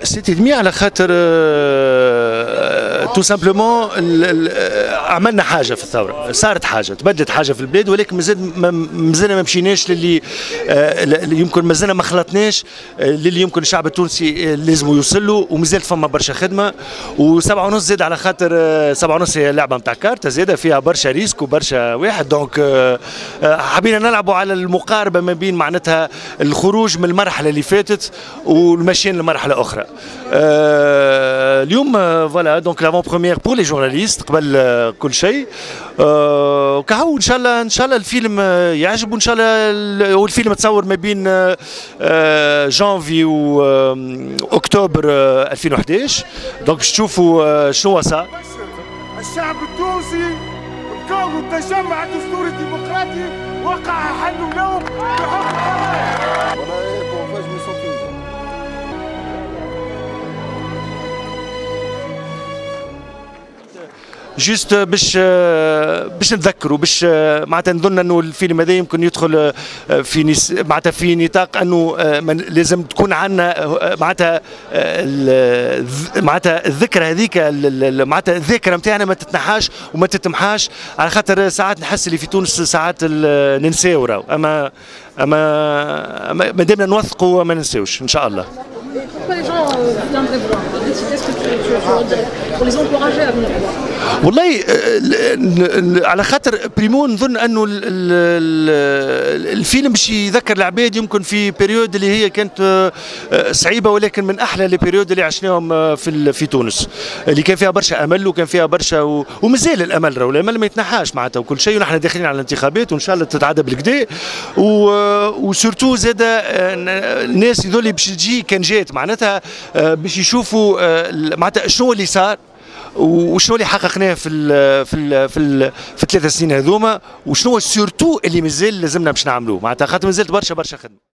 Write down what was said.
سيتي دمي على خاطر تو سامبلومون عملنا حاجه في الثوره، صارت حاجه، تبدلت حاجه في البلاد، ولكن مازلنا ما مشيناش للي يمكن مازلنا ما خلطناش للي يمكن الشعب التونسي لازم يوصل له، ومازال فما برشا خدمه. و7.5 زاد على خاطر 7.5 هي لعبه نتاع كارتا زاده فيها برشا ريسك وبرشا واحد، دونك حبينا نلعبوا على المقاربه ما بين معناتها الخروج من المرحله اللي فاتت والمشيين لمرحله اخرى. اليوم فوالا دونك لافون بروميير بور لي جورناليست قبل كل شيء. وكهو ان شاء الله الفيلم يعجب، وان شاء الله هو الفيلم تصور ما بين جانفي واكتوبر 2011، دونك باش تشوفوا شنو صار. الشعب التونسي بكونه التجمع الدستوري الديمقراطي وقع حل اليوم بحكم جوست باش نتذكروا، باش معناتها نظن انه الفيلم هذا يمكن يدخل في معناتها في نطاق انه لازم تكون عندنا معناتها الذكرى هذيك، معناتها الذاكره نتاعنا ما تتنحاش وما تتمحاش، على خاطر ساعات نحس اللي في تونس ساعات ننساو راهو، اما ما دامنا نوثقوا ما ننساوش ان شاء الله. والله على خاطر بريمون نظن انه الفيلم باش يذكر العباد يمكن في بيريود اللي هي كانت صعيبه، ولكن من احلى لي بيريود اللي عشناهم في تونس، اللي كان فيها برشا امل وكان فيها برشا ومازال الامل، راهو الامل ما يتنحاش معناتها وكل شيء، ونحن داخلين على الانتخابات وان شاء الله تتعدى بالكدا. وسورتو زاد الناس يذولي باش تجي كان جات معناتها باش يشوفوا معناتها شنو اللي صار وشنو اللي حققناه في ال3 سنين هذوما، وشنو سورتو اللي مازال لازمنا باش نعملوه، معناتها خاطر مازالت برشا خدمه.